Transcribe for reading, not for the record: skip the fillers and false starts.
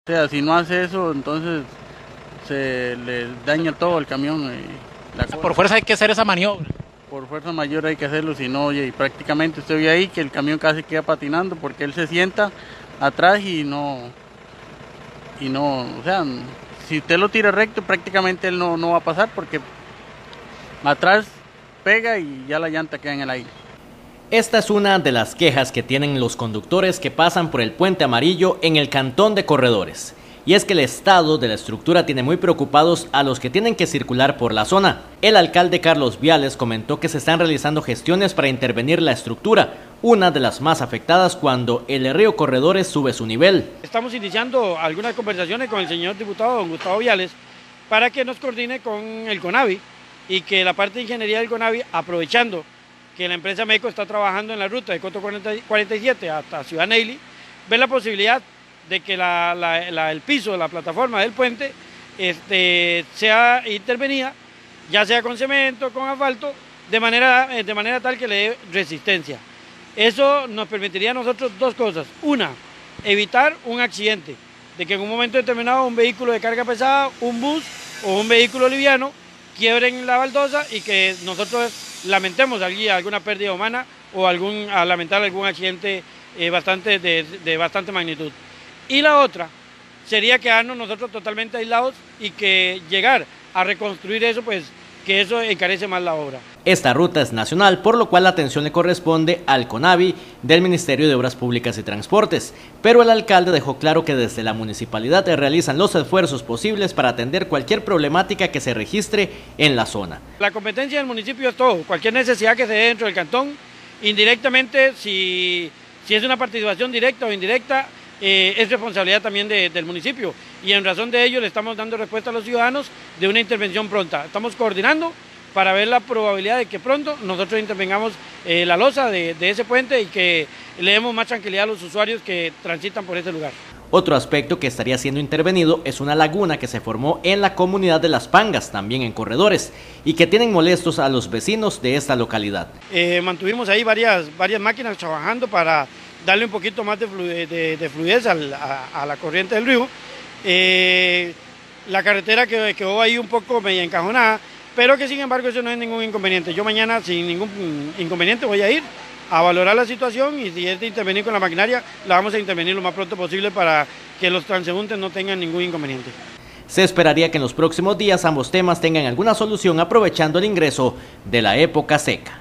O sea, si no hace eso, entonces se le daña todo el camión. Por fuerza hay que hacer esa maniobra. Por fuerza mayor hay que hacerlo, si no, oye, y prácticamente usted ve ahí que el camión casi queda patinando porque él se sienta atrás y no, o sea, si usted lo tira recto, prácticamente él no va a pasar porque atrás pega y ya la llanta queda en el aire. Esta es una de las quejas que tienen los conductores que pasan por el Puente Amarillo en el Cantón de Corredores. Y es que el estado de la estructura tiene muy preocupados a los que tienen que circular por la zona. El alcalde Carlos Viales comentó que se están realizando gestiones para intervenir la estructura, una de las más afectadas cuando el río Corredores sube su nivel. Estamos iniciando algunas conversaciones con el señor diputado don Gustavo Viales para que nos coordine con el CONAVI y que la parte de ingeniería del CONAVI, aprovechando que la empresa MECO está trabajando en la ruta de Coto 47 hasta Ciudad Neily, ve la posibilidad de que el piso de la plataforma del puente sea intervenida, ya sea con cemento, con asfalto, de manera tal que le dé resistencia. Eso nos permitiría a nosotros dos cosas. Una, evitar un accidente, de que en un momento determinado un vehículo de carga pesada, un bus o un vehículo liviano quiebren la baldosa y que nosotros lamentemos alguna pérdida humana o a lamentar algún accidente de bastante magnitud. Y la otra sería quedarnos nosotros totalmente aislados y que llegar a reconstruir eso, pues que eso encarece más la obra. Esta ruta es nacional, por lo cual la atención le corresponde al CONAVI del Ministerio de Obras Públicas y Transportes, pero el alcalde dejó claro que desde la municipalidad realizan los esfuerzos posibles para atender cualquier problemática que se registre en la zona. La competencia del municipio es todo, cualquier necesidad que se dé dentro del cantón, indirectamente, si es una participación directa o indirecta, es responsabilidad también del municipio, y en razón de ello le estamos dando respuesta a los ciudadanos de una intervención pronta. Estamos coordinando para ver la probabilidad de que pronto nosotros intervengamos la losa de ese puente y que le demos más tranquilidad a los usuarios que transitan por ese lugar. Otro aspecto que estaría siendo intervenido es una laguna que se formó en la comunidad de Las Pangas, también en Corredores, y que tienen molestos a los vecinos de esta localidad. Mantuvimos ahí varias máquinas trabajando para darle un poquito más de fluidez a la corriente del río. La carretera quedó ahí un poco media encajonada, pero que sin embargo eso no es ningún inconveniente. Yo mañana sin ningún inconveniente voy a ir a valorar la situación y si es de intervenir con la maquinaria, la vamos a intervenir lo más pronto posible para que los transeúntes no tengan ningún inconveniente. Se esperaría que en los próximos días ambos temas tengan alguna solución aprovechando el ingreso de la época seca.